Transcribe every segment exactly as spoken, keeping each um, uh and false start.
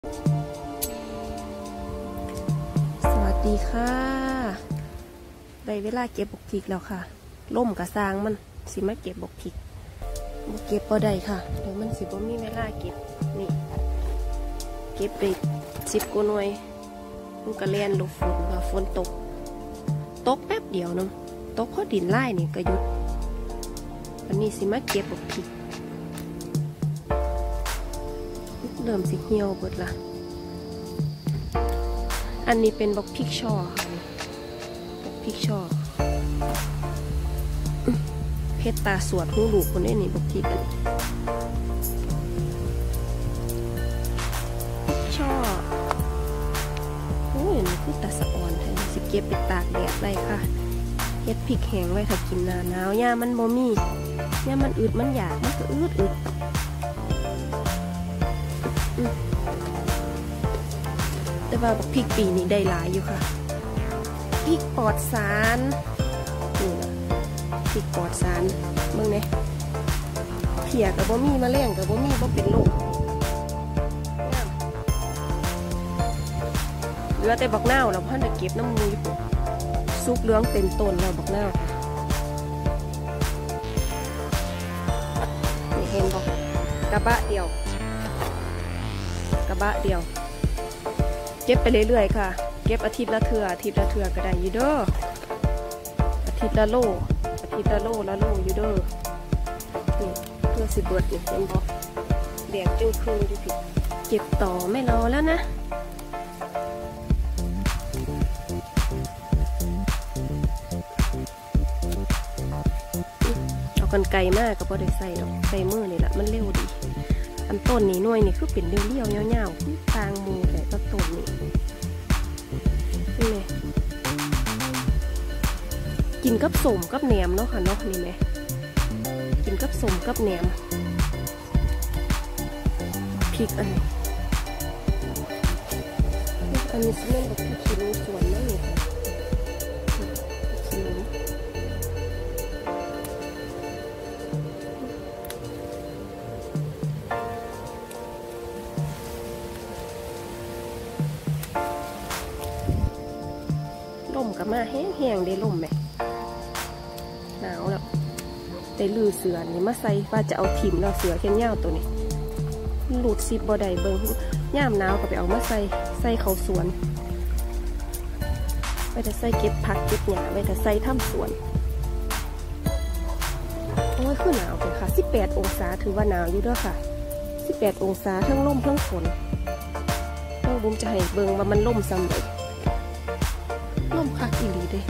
สวัสดีค่ะได้เวลาเก็บบกพริกแล้วค่ะล่มกระซางมันสิมาเก็บบกพริกบกเก็บพอได้ค่ะเดี๋ยวมันสิบ่มีเวลาเก็บนี่เก็บไปสิบกว่าหน่วยมันก็เลียนลงฝนค่ะฝนตกตกแป๊บเดียวนึงตกเพราะดินไล่นี่ก็หยุดวันนี้สิมาเก็บบกพริกเริ่มสิเหี่ยวเบิดละอันนี้เป็นบักพริกช่อค่ะบักพริกช่อเพชรตาสวดหูลูกคนนี้นี่บักพริกอันช่อโอ้ยนี่คือตาสะอ่อนแท้สิเก็บไปตากแดดได้ค่ะเฮ็ดพริกแห้งไว้ถ้ากินหน้าหนาวยามมันบ่มียามมันอึดมันอยากมันก็อึดอึดแต่ว่าพริกปีนี้ได้หลายอยู่ค่ะพริกปลอดสารนี่นะพริกปลอดสารเบิ่งเนี่ยเพียกับบ่มีแมลงกับบ่มีบ่เป็นโรคเหลือแต่บักนาวแล้วพ่อจะเก็บน้ำมูอยู่ปุ๊บซุกเหลืองเต็มต้นแล้วบักนาวนี่เห็นบ่กระบะเดียวกระบะเดียวเก็บไปเรื่อยๆค่ะเก็บอาทิตย์ละเทื่ออาทิตย์ละเทื่อก็ได้อยู่เด้ออาทิตย์ละโลอาทิตย์ละโลละโลอยู่เด้อนี่เพื่อสิเบิดนี่เห็นบ่แดงจึงคืนอยู่ผิดเก็บต่อไม่รอแล้วนะเอากันไกลมากก็บ่ได้ใส่ดอกใส่มือนี่แหละมันเร็วดีอันต้นนี่หน่วยนี่คือเป็นเรียวๆยาวๆคือตางมูแต่ก็ต้นนี่นี่ไหมกินกับสมกับแหนมเนาะค่ะเนาะนี่ไหมกินกับสมกับแหนมพริกอันนี้อันนี้สิเล่นกับพริกขี้หนูสวนนั่นนี่ค่ะขี้หนูล่มกับมาแห้งๆได้ล่มไหมหนาวแล้วได้ลือเสือนี่มาใส่ว่าจะเอาถิ่มเราเสือแค่เงาตัวนี้หลุดซิบบ่ได้เบิ้งย่ามหนาวก็ไปเอามาใส่ใส่เขาสวนไปแต่ใส่เก็บผักเก็บหญ้าไปแต่ใส่ทำสวนโอ้ยคือหนาวเลยค่ะสิบแปดองศาถือว่าหนาวอยู่ด้วยค่ะสิบแปดองศาทั้งล่มทั้งฝนต้องบุ้มจะให้เบิ้งว่ามันล่มซ้ำเลยล่มคักอีหลีเด้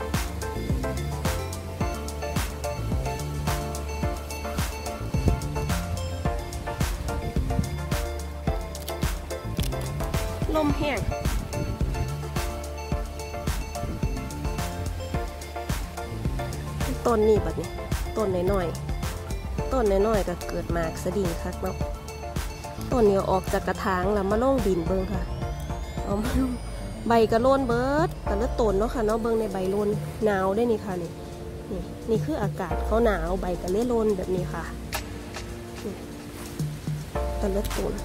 ลมแห้งต้นนี่แบบนี้ต้นน้อยๆต้นน้อยๆก็เกิดมากสะดิ่งคักเนาะต้นนี้ออกจากกระถางแล้วมาลงดินเบิ้งค่ะเอามาลงใบกระโลนเบิร์ดแต่ละต้นเนาะค่ะเนาะเบิ้งในใบโลนหนาวได้นี่ค่ะนี่นี่นี่คืออากาศเขาหนาวใบกระเล่โลนแบบนี้ค่ะแต่ละต้น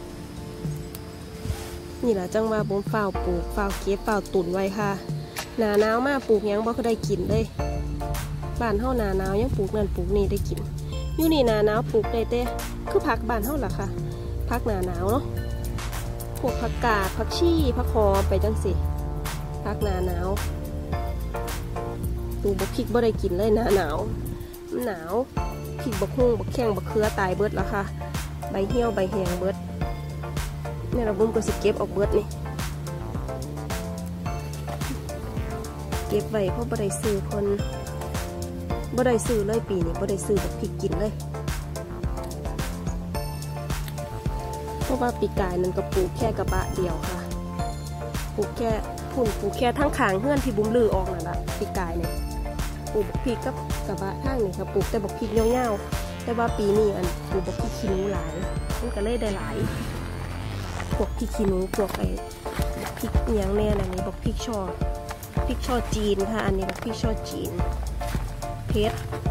นี่แหละจังว่าบ่มฝ้าวปลูกฝ้าวเก็บฝ้าวตุ่นไว้ค่ะหนาหนาวมากปลูกยังบ่ก็ได้กินเลยบ้านเฮาหนาหนาวยังปลูกนั่นปลูกนี่ได้กินอยู่นี่หนาหนาวปลูกได้เต้คือผักบ้านเฮาล่ะค่ะผักหนาหนาวเนาะพวกผักกาดผักชีผักหอมไปจังสิผักหนาหนาวปลูกบักพริกบ่ได้กินเลยหนาหนาวหนาวพริกบักฮุ่งบักแข้งบักเขือตายเบิดแล้วค่ะใบเหี่ยวใบแห้งเบิดนี่เราบุ้มก็สิเก็บออกเบิดนี่เก็บไว้เพราะบ่ได้ซื้อคนบ่ได้ซื้อเลยปีนี้บ่ได้ซื้อแบบพริกกินเลยเพราะว่าปีกายนั่นก็ปลูกแค่กระบะเดียวค่ะปลูกแค่พุ่นปลูกแค่ทั้งขางเฮือนที่บุ้มลือออกนั่นแหละปีกายเนี่ยปลูกพริกกับกระบะข้างนี่ค่ะปลูกแต่บักพริกเงาๆแต่ว่าปีนี้อันปลูกบักพริกขี้หนูหลายมันก็เลยได้หลายพวกพริกขี้หนูพวกไอ้พริกเนียงแน่อันนี้บอกพริกช่อพริกช่อจีนค่ะอันนี้บอกพริกช่อจีนเพชร